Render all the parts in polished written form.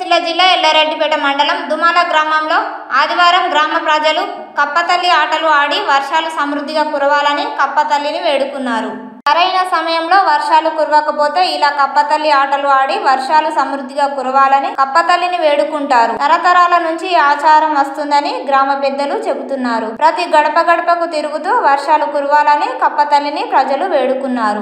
సిరిసిల్ల జిల్లా ఎల్లారెడ్డిపేట మండలం దుమాల గ్రామంలో ఆదివారం గ్రామ ప్రజలు కప్పతల్లి ఆటలు ఆడి వర్షాలు సమృద్ధిగా కురవాలని కప్పతల్లిని వేడుకున్నారు. సరైన సమయంలో వర్షాలు కురవకపోతే ఇలా కప్పతల్లి ఆటలు ఆడి వర్షాలు సమృద్ధిగా కురవాలని కప్పతల్లిని వేడుకుంటారు. తరతరాల నుంచి ఈ ఆచారం వస్తుందని గ్రామ పెద్దలు చెబుతున్నారు. ప్రతి గడప గడపకు తిరుగుతూ వర్షాలు కురవాలని కప్పతల్లిని ప్రజలు వేడుకున్నారు.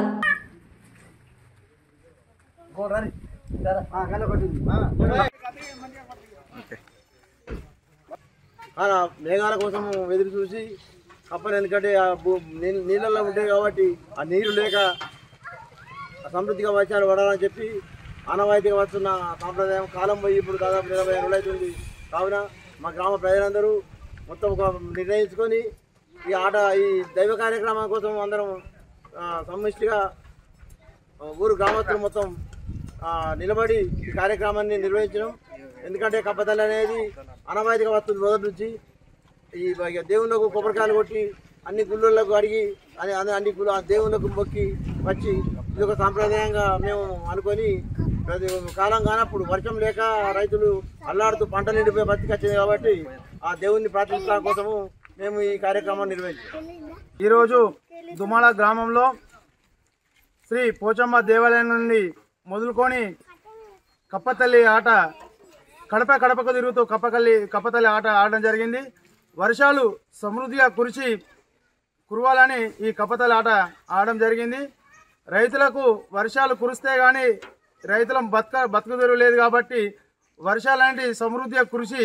మేఘాల కోసం ఎదురు చూసి కప్పలు, ఎందుకంటే నీళ్ళల్లో ఉంటాయి కాబట్టి ఆ నీరు లేక సమృద్ధిగా వర్షాలు పడాలని చెప్పి ఆనవాయితీగా వస్తున్న సాంప్రదాయం కాలం పోయి ఇప్పుడు దాదాపు 20 ఏళ్ళు అవుతుంది. కావున మా గ్రామ ప్రజలందరూ మొత్తం నిర్ణయించుకొని ఈ దైవ కార్యక్రమం కోసం అందరం సమిష్టిగా ఊరు గ్రామస్తులు మొత్తం నిలబడి ఈ కార్యక్రమాన్ని నిర్వహించడం. ఎందుకంటే కప్పతల్లి అనేది అనవాయితీగా వస్తుంది మొదటి నుంచి. ఈ దేవుళ్ళకు కొబ్బరికాయలు కొట్టి అన్ని గుళ్ళకు అడిగి అన్ని దేవుళ్ళకు మొక్కి వచ్చి ఇది ఒక సాంప్రదాయంగా మేము అనుకొని ప్రతి కాలం కానప్పుడు వర్షం లేక రైతులు అల్లాడుతూ పంటలు నిండిపోయి బతికొచ్చింది కాబట్టి ఆ దేవుణ్ణి ప్రార్థించడం కోసము మేము ఈ కార్యక్రమాన్ని నిర్వహించాం. ఈరోజు దుమాల గ్రామంలో శ్రీ పోచమ్మ దేవాలయం నుండి మొదలుకొని కప్పతల్లి ఆట కడప కడపకు తిరుగుతూ కప్పతల్లి ఆట ఆడడం జరిగింది. వర్షాలు సమృద్ధిగా కురవాలని ఈ కప్పతల్లి ఆట ఆడడం జరిగింది. రైతులకు వర్షాలు కురిస్తే కానీ రైతుల బతుకుదెరువు లేదు కాబట్టి వర్షాలంటి సమృద్ధిగా కురిసి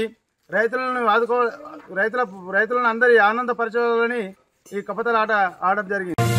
రైతులను అందరి ఆనందపరచాలని ఈ కప్పతల్లి ఆట ఆడడం జరిగింది.